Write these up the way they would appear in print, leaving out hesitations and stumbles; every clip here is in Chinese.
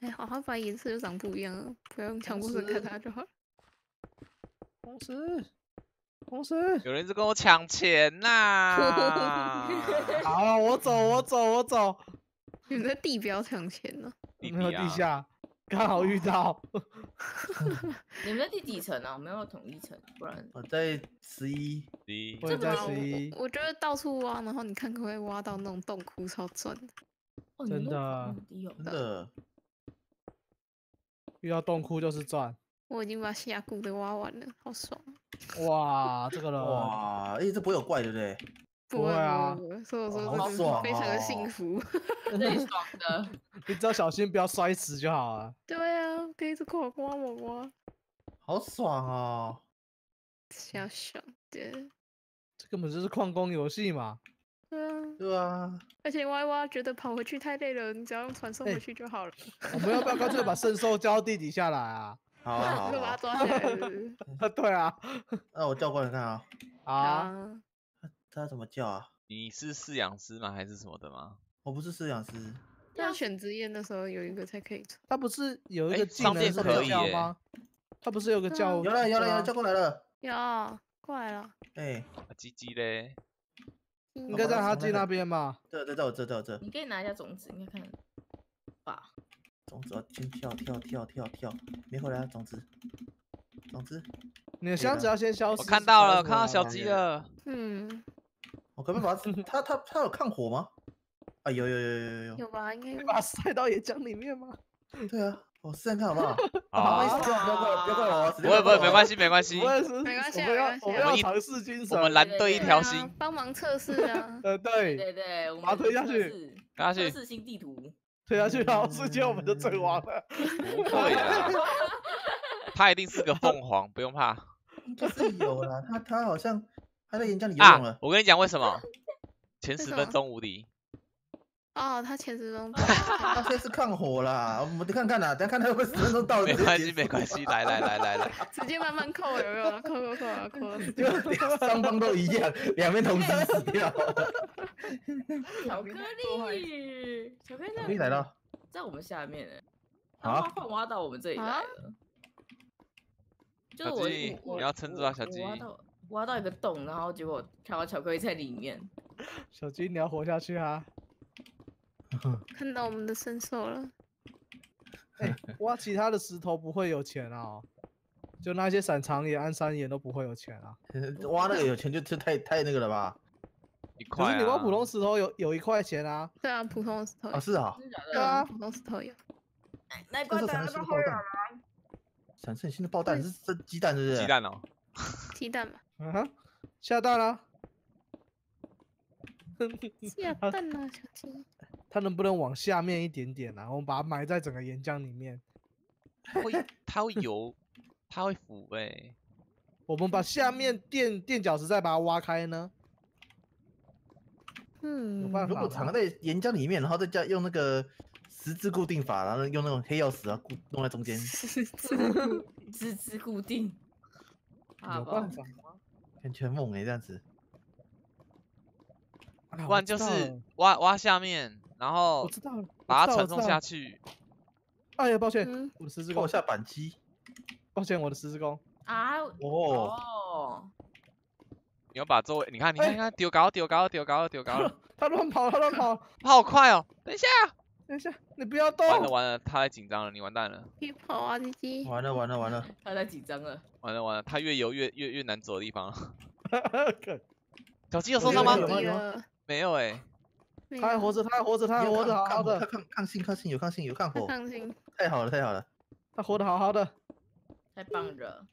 还好，它本来颜色就长不一样了，不要用强迫症看它就好了。 公司， 有人一直跟我抢钱呐！ 好，我走。 你们在地表抢钱呢？ 没有地下，刚好遇到。 你们在第几层啊？我们要统一层，不然我在11， 我也在11。 我觉得到处挖，然后你看可不可以挖到那种洞窟，超赚的。 哦， 真的真的。 遇到洞窟就是赚。 我已经把峡谷都挖完了，好爽。 哇，这个人哇，这不会有怪对不对？ 不会啊， 所以我说好这爽是非常的哦幸福。 最爽的。 你只要小心不要摔死就好了。 对啊，可以一直狂挖猛挖， 好爽哦！ 小爽的。 这根本就是矿工游戏嘛。 对啊， 对啊， 而且挖一挖觉得跑回去太累了，你只要用传送回去就好了。 我们要不要干脆把圣兽交地底下来啊？ 好啊好就把它啊好， 抓下来是不是。 对啊。 那我叫过来看啊， 啊， 他怎么叫啊？ 你是饲养师吗？还是什么的吗？ 我不是饲养师， 要选职业的时候有一个才可以传。 他不是有一个技上面能是可以耶叫吗？他不是有个叫？ 有了，叫过来了。 有，过来了。 哎， 鸡鸡嘞？ 应该在他进那边吧？ 对，在我这。 你可以拿一下种子，应该看吧。 种子要先跳，没回来啊，种子。 你的箱子要先消失。 我看到了，看到小鸡了。 我可不可以把它？它有抗火吗？啊，有。 有吧？应该有。 把它塞到岩浆里面吗？ 对啊，我试试看好不好？ 好， 不要怪我， 不会，没关系。 没关系， 没关系我们要尝试精神。 我们蓝队一条心。 帮忙测试啊。 对， 我们把它推下去， 测试新地图。 推下去，然后瞬间我们就阵亡了。 不会啦，他一定是个凤凰，不用怕。 应该是有啦，他好像他在岩浆里游泳了。 我跟你讲为什么？前10分钟无敌。 哦，他前10分钟。 他这是抗火啦，我们看看啦，等下看他会不会10分钟到了。 没关系，来。 直接慢慢扣，有没有？扣。 就双方都一样，两边同时死掉。 巧克力来了， 在我们下面呢。 好， 换挖到我们这里来了。就是你要撑住啊，小鸡。 挖到一个洞，然后结果看到巧克力在里面。 小鸡，你要活下去啊！ 看到我们的身手了。 挖其他的石头不会有钱啊，就那些闪长眼、安山岩都不会有钱啊。 挖那个有钱就太那个了吧 ？1块。 可是你挖普通石头有1块钱啊。 对啊，普通石头。 啊，是啊。 对啊，普通石头有。 那块蛋都会有了。 闪现新的爆弹是鸡蛋，是不是？ 鸡蛋哦。 鸡蛋嘛。 下蛋了。 下蛋了，小鸡。 它能不能往下面一点点啊？我们把它埋在整个岩浆里面。 它会游，它会浮我们把下面垫脚石再把它挖开呢？ 有办法。如果藏在岩浆里面，然后再加用那个十字固定法，然后用那种黑曜石啊弄在中间。 十字固定。 有办法。 感觉很猛这样子。 不然就是挖下面，然后把它传送下去。 哎呀，抱歉，我的十字弓扣下扳机。 抱歉，我的十字弓。 哦。 你要把周围，你看，丢高了。 他乱跑， 跑好快哦！等一下， 你不要动。 完了，他太紧张了，你完蛋了。 别跑啊，鸡鸡。 完了。 他太紧张了。 完了，他越游越难走的地方。小鸡有受伤吗？没有他还活着，好好的。 抗性，有抗火。 抗性。 太好了。 他活得好好的。 太棒了。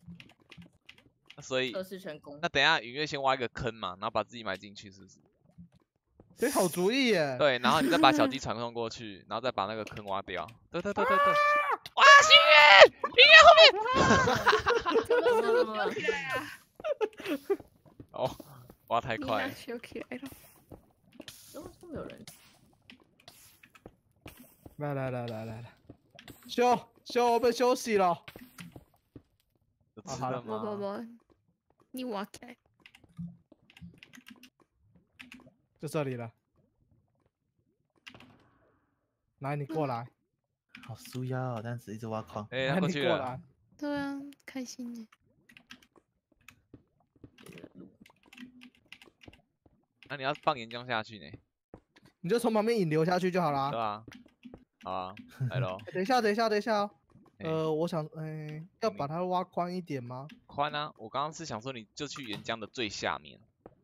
所以测试成功。 那等一下，允月先挖一个坑嘛，然后把自己埋进去，是不是？ 好主意耶。 对，然后你再把小鸡传送过去，然后再把那个坑挖掉。对。哇，允月怎么起来啊？ 哦，挖太快。 修起来了。 都没有人。 来，修，我被休息了。 好了吗？ 不，你挖开。 就这里了。来，你过来。 好舒压哦，但是一直挖矿。 哎，他过去了。 来。 对啊，开心耶。 那你要放岩浆下去呢？ 你就从旁边引流下去就好啦。 对啊。好啊，来喽。 等一下哦。我想，要把它挖宽一点吗？ 宽啊！我刚刚是想说，你就去岩浆的最下面。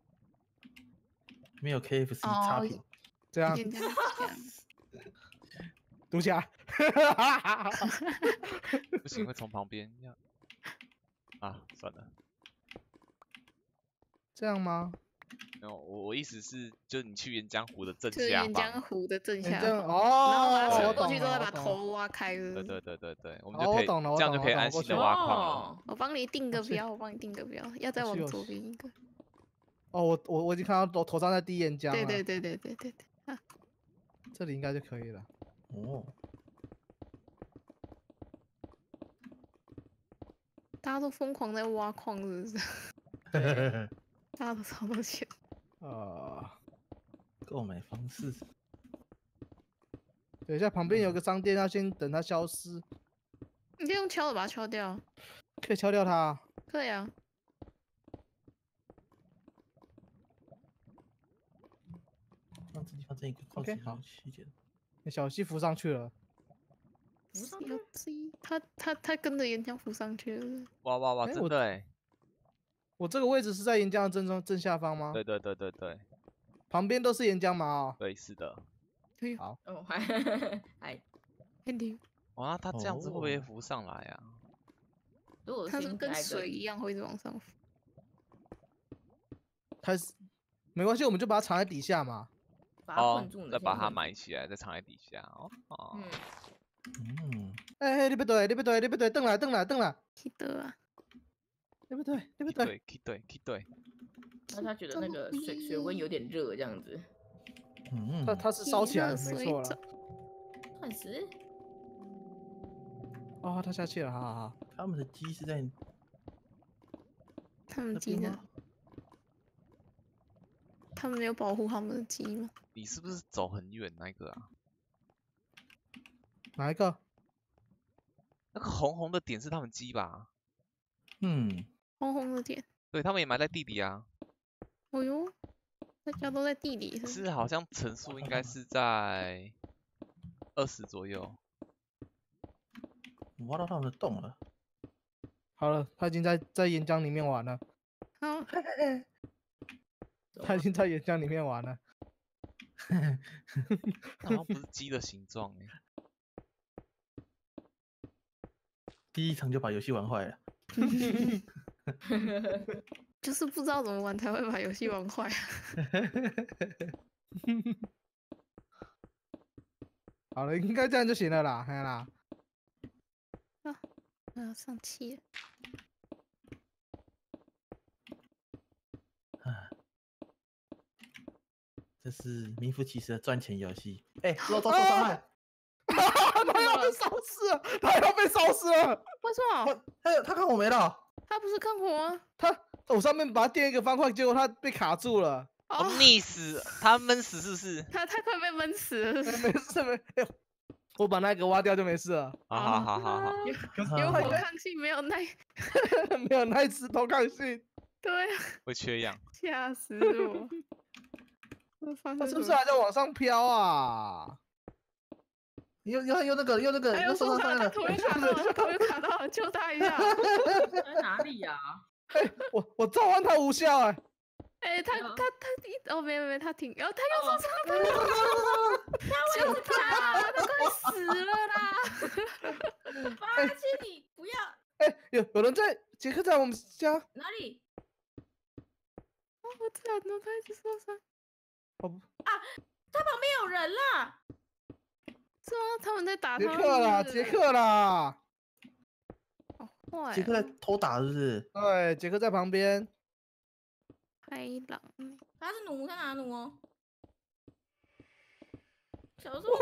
没有 KFC 差评。 这样。读起来。 不行，会从旁边要。啊，算了。 这样吗？ 没有，我意思是，就你去岩浆湖的正就是下方。 岩浆湖的正下方。 然后把它冲过去之后，再把头头挖开。 对，我们就可以这样就可以安心的挖矿了。 我帮你定个标，要再往左边一个。 哦，我已经看到头上在滴岩浆了。 对。啊， 这里应该就可以了。 哦。 大家都疯狂在挖矿，是不是？大家都超多钱。 购买方式。 等一下，旁边有个商店，要先等它消失。 你可以用敲的把它敲掉。 可以敲掉它。 可以啊。 放这地方这一个 OK 好。 细节。 小溪浮上去了。 他跟着岩浆浮上去了。 哇，真的哎！ 我这个位置是在岩浆的正下方吗？ 对。 旁边都是岩浆吗？ 对，是的。 好。 哦，还。 哇，他这样子会不会浮上来啊？ 它是跟水一样会一直往上浮。 它是没关系，我们就把它藏在底下嘛。 再把它埋起来，再藏在底下。 你不对，等来。 去的啊。 对不对？ 对。 那他觉得那个水温有点热，这样子。 它是烧起来，没错了。 钻石。 哦，它下去了，好。 他们的鸡是在。 他们鸡呢？他们没有保护他们的鸡吗？ 你是不是走很远那个啊？ 哪一个？ 那个红红的点是他们鸡吧？ 红红的点。 对，他们也埋在地里啊。 哦呦，大家都在地里。 是好像层数应该是在20左右。 挖到他们的洞了。 好了，他已经在岩浆里面玩了。 好。 他已经在岩浆里面玩了。 好像不是鸡的形状哎。 第一场就把游戏玩坏了。 就是不知道怎么玩才会把游戏玩坏啊。 好了，应该这样就行了啦， 上气了。 这是名副其实的赚钱游戏。肉燥受伤害。 他要被烧死了！ 为什么？ 他看我没了。 他不是看火啊？ 我上面把他垫一个方块，结果他被卡住了。 溺死，他闷死是不是？ 他快被闷死了。 没事。我把那个挖掉就没事了。 好。 有火抗性，没有耐石头抗性。 对啊。 会缺氧。 吓死我！ 他是不是还在往上飘啊？ 用那个， 手上的头又卡到了，救他一下！ 在哪里呀？ 我召唤他无效他没他停，然后他又受伤了，就是他快死了啦！ 巴西，你不要！ 有人在杰克在我们家哪里？ 我惨了，他一直受伤。 他旁边有人啦！ 是吗？他们在打他。 杰克啦！ 好坏。 杰克在偷打是不是？ 对，杰克在旁边。 拍狼。 他是弩，他拿弩哦。小时候。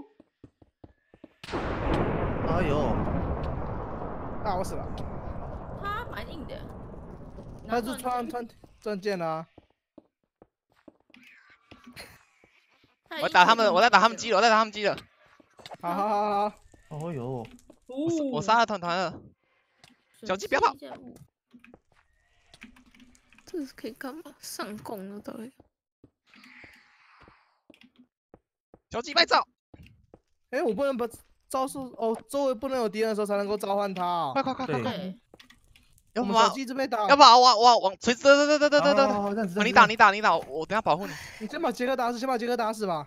哎呦！ 我死了。 他蛮硬的。 他是钻剑啊。 我在打他们鸡了， 好。 哦哟， 我杀了团团了，小鸡不要跑。 这是可以干嘛？上供了到底？ 小鸡拍照， 哎，我不能把招数哦，周围不能有敌人的时候才能够召唤他哦。 对快快快快快！ 对， 我们小要不要鸡一直被打， 要不要往垂直，对， 好，这样子， 你打，我等下保护你。 你先把杰克打死，先把杰克打死吧。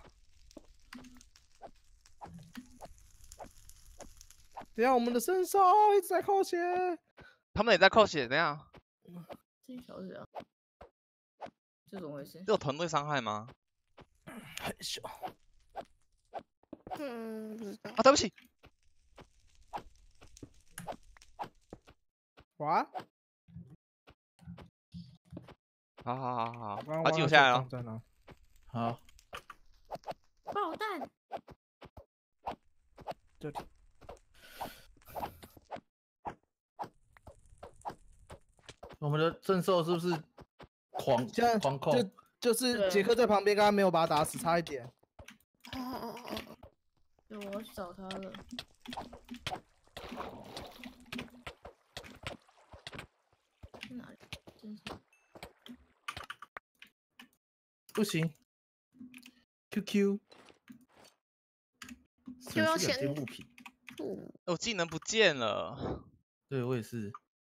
等一下我们的身手一直在扣血， 他们也在扣血，等一下， 这小子啊，这怎么回事？ 这有团队伤害吗？ 害羞。 不知道。 啊，对不起， 哇， 好， 刚刚阿基我下来了， 在哪？ 好， 爆弹， 这里。 我们的圣兽是不是现在狂扣？ 就是杰克在旁边，刚刚没有把他打死，差一点。 对，我要去找他了。去哪里？真是。 不行，QQ， 就要损失两件先物品。 我技能不见了， 对我也是。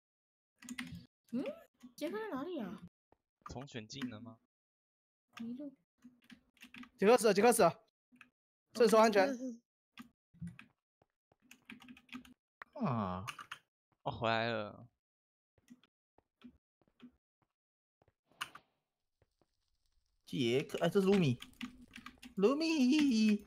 杰克在哪里啊？ 重选技能吗？ 迷路。 杰克死了，杰克死了，圣手安全。 啊， 哦，回来了， 杰克，哎，这是卢米，卢米，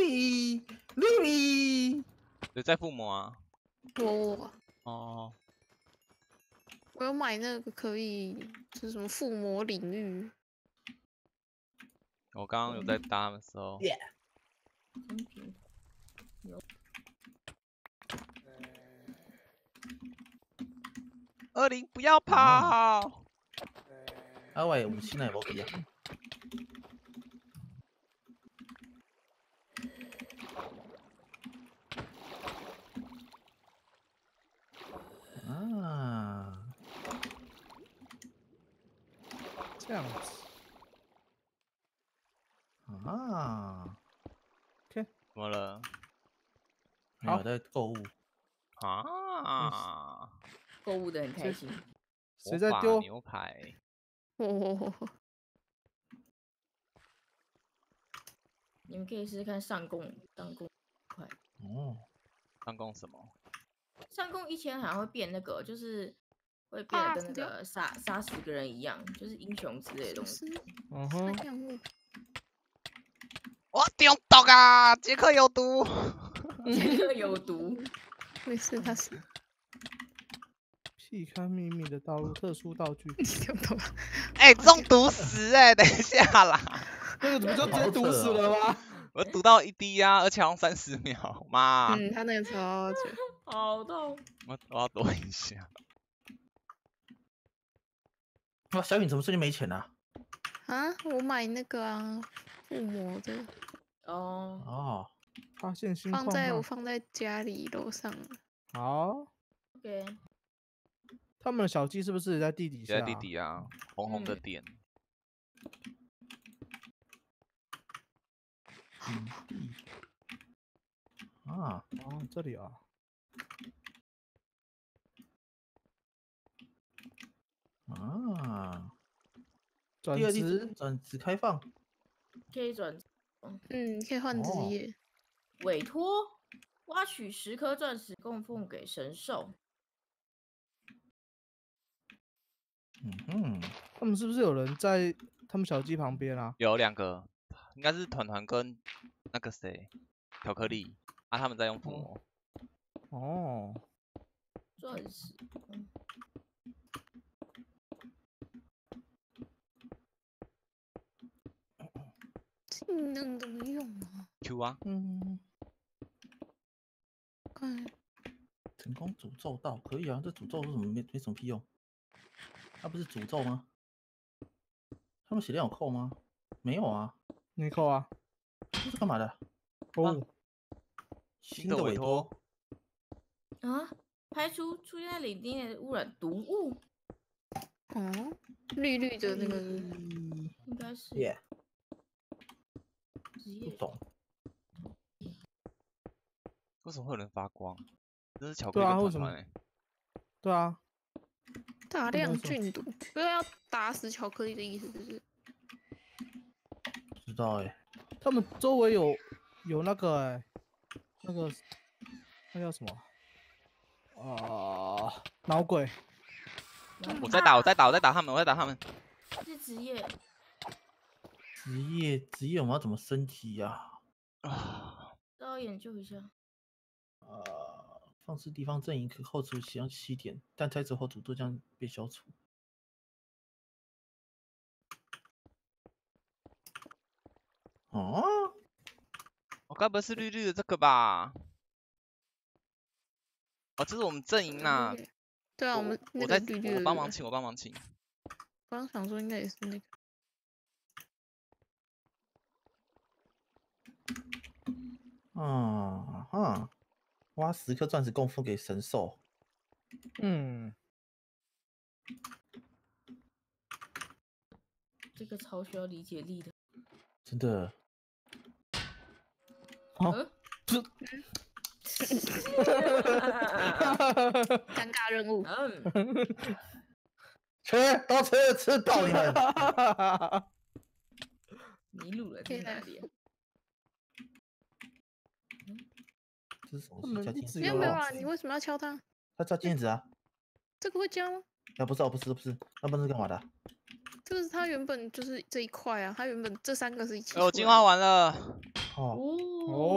有在附魔啊？ 我哦， 有买那个可以，就是什么附魔领域。 我刚刚有在打的时候， 真皮。 20不要跑， 啊喂，武器那也无去啊。啊， 这样子。 啊， 怎么了？ 没有在购物。 啊， 购物的很开心。 谁在丢？ 牛排？ 你们可以试试看上供，快。 哦， 上攻什么？ 上供1000好像会变那个，就是会变得跟那个杀10个人一样，就是英雄之类的东西。 嗯哼， 我中毒啊！杰克有毒。 杰克有毒。 没事，他是避开秘密的道路，特殊道具。 听不懂。 哎，中毒死哎！等一下啦， 那个怎么就直接毒死了吗？ 我毒到1滴啊，而且好像30秒，妈！ 他那个超久。 好痛。 我要躲一下。 哇，小允怎么最近没钱啊？ 我买那个附魔的。 哦， 发现新矿我放在家里楼上。 好。 OK。 他们的小鸡是不是也在地底下？ 在地底啊，红红的点。 啊， 哦，这里啊。 啊， 转第二职季转职开放。 可以转。 你可以换职业。 委托挖取10颗钻石供奉给神兽。 他们是不是有人在他们小鸡旁边啊？ 有2个，应该是团团跟那个谁，巧克力啊，他们在用附魔。 哦， 钻石。 技能怎么用啊 Q 啊。 看。 成功诅咒到可以啊，这诅咒是什么没什么屁用？它不是诅咒吗？他们血量有扣吗？没有啊。 没扣啊。 这是干嘛的？ 哦， 新的委托。 啊，排除出现在领地内的污染毒物， 哦，绿绿的那个是应该是耶， 职业不懂。 为什么会有人发光？这是巧克对力啊为什么跟团团欸对啊， 大不知道为什么量菌毒，不是要打死巧克力的意思，就是不知道哎、 他们周围有那个那个那叫什么脑鬼。 我在打他们，我在打他们。 是职业， 职业我们要怎么升级呀、 啊， 都要研究一下。 放置地方阵营可扣除使用7点，但拆除后诅咒将被消除。哦， 我该不会是绿绿的这个吧？哦，这是我们阵营呐。 对啊，我们那我在个绿绿的， 我帮忙清，我帮忙清。 我刚想说应该也是那个， 挖10颗钻石供奉给神兽。 嗯， 这个超需要理解力的。 真的， 嗯， 尴尬任务。 都吃到你们。 迷路了，这是哪里啊？ 这是什么他们加金子？ 没有没有啊， 有啊你为什么要敲它？ 他加金子啊？ 这个会教吗？ 啊，不是，那不是干嘛的？ 这个是它原本就是这一块啊，它原本这3个是一起。 我进化完了， 哦，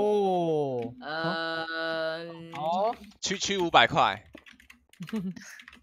哦， 哦， 好， 区500块。